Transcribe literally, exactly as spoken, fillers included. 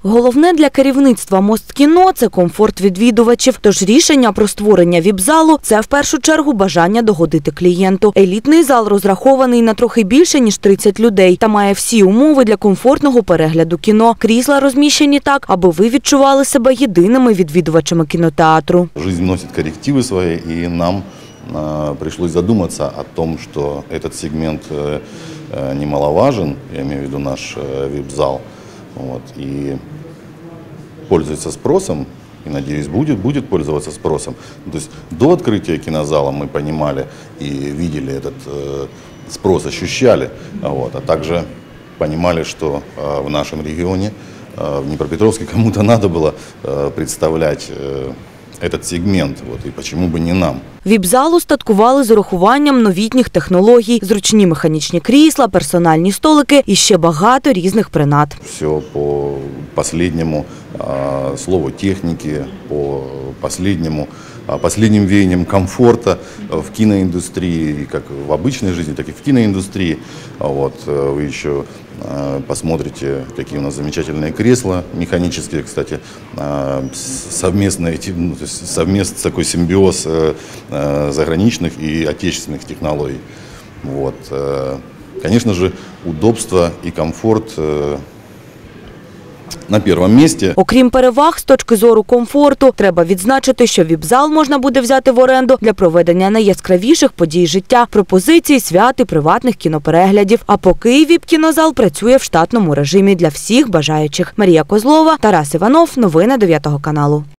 Головне для керівництва Мосткіно – це комфорт відвідувачів. Тож рішення про створення віп-залу – це в першу чергу бажання догодити клієнту. Елітний зал розрахований на трохи більше, ніж тридцять людей та має всі умови для комфортного перегляду кіно. Крісла розміщені так, аби ви відчували себе єдиними відвідувачами кінотеатру. Жизнь вносит коррективы свои, и нам э, пришлось задуматься о том, что этот сегмент э, немаловажен, я имею в виду наш э, вип-зал, вот, и пользуется спросом, и, надеюсь, будет, будет пользоваться спросом. То есть до открытия кинозала мы понимали и видели этот э, спрос, ощущали, вот, а также понимали, что э, в нашем регионе, э, в Днепропетровске, кому-то надо было э, представлять э, этот сегмент, вот, и почему бы не нам. Віп-зал устаткували з урахуванням новітніх технологій, зручні механічні крісла, персональні столики і ще багато різних принад. Все по последнему а, слову техники, по последнему, а, последним веяниям комфорта в киноиндустрии, как в обычной жизни, так и в киноиндустрии. Вот, вы еще а, посмотрите, какие у нас замечательные кресла, механические, кстати, а, совместные, ну, то есть совместный такой симбиоз заграничных и отечественных технологий. Вот. Конечно же, удобство и комфорт на першому місці. Окрім переваг з точки зору комфорту, треба відзначити, що віп-зал можна буде взяти в оренду для проведення найяскравіших подій життя, пропозицій, свят і приватних кінопереглядів. А поки віп-кінозал працює в штатному режимі для всіх бажаючих. Марія Козлова, Тарас Іванов. Новини дев'ятого каналу.